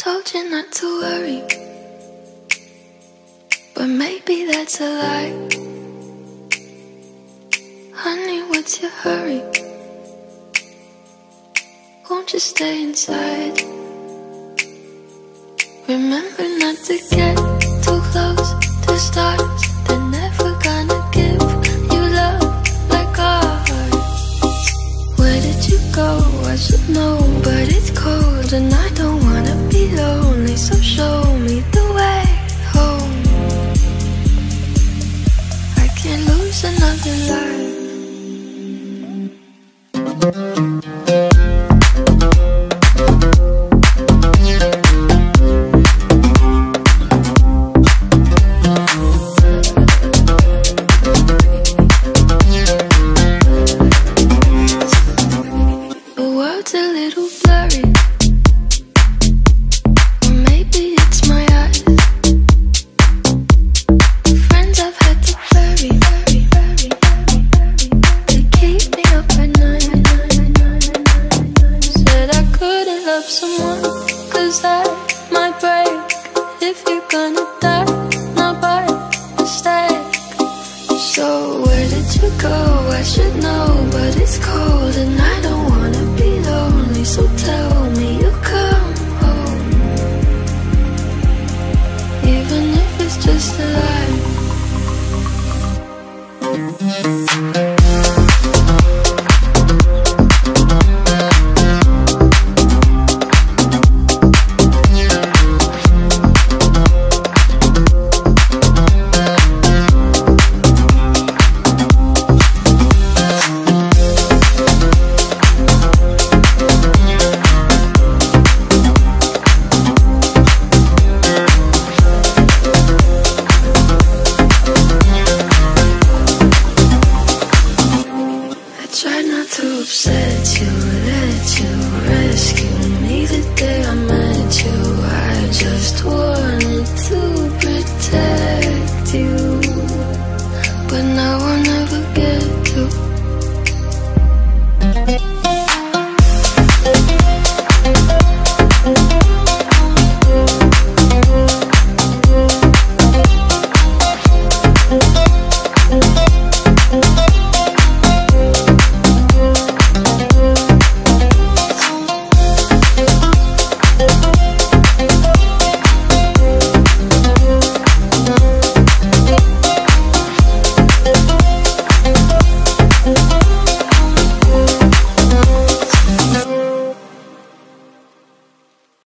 Told you not to worry, but maybe that's a lie. Honey, what's your hurry? Won't you stay inside? Remember not to get too close to stars. They're never gonna give you love like ours. Where did you go? I should know, but it's cold and I don't wanna be lonely. So show me the way home. I can't lose another life. I should know, but